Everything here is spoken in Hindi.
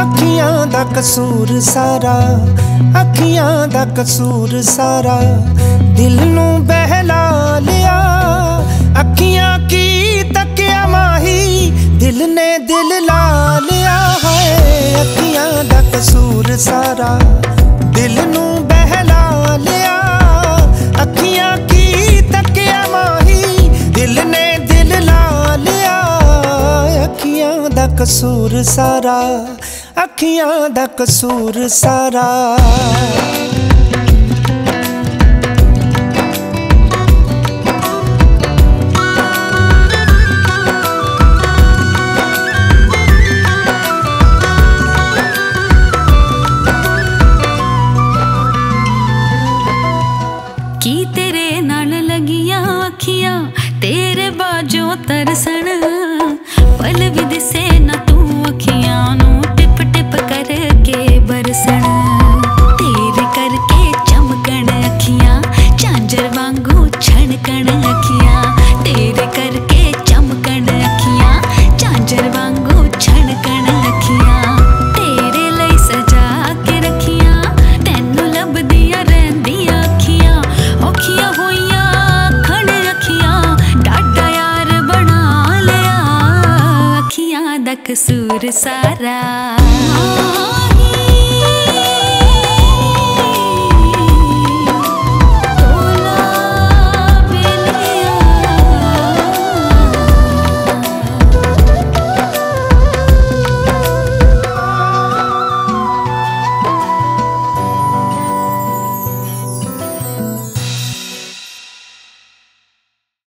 अखियां दा कसूर सारा, अखियां दा कसूर सारा, दिल नू बहला लिया। अखियां की तकिया माही, दिल ने दिल ला लिया है। अखियां दा कसूर सारा, दिल नू बहला लिया। अखियां की तकिया माही, दिल ने दिल ला लिया। अखियां दा कसूर सारा, अखियां दा कसूर सारा। की तेरे नाल लगियां अखियां, तेरे बाजों तरसन, पल भी दिसे ना तू अखियां नू टिप टिप करके बरसन। तेरे करके चमकन अखियां, झांजर वांगू छणकन अखियां। तेरे करके चमकन अखियां, झांजर वांगू छणकन अखियां। तेरे लई सजा के रखियां, तैनू लभदियां रहिंदियां अखियां। औखियां होइयां खण अखियां, डाडा यार बना लिया। अखियां दा कसूर सारा।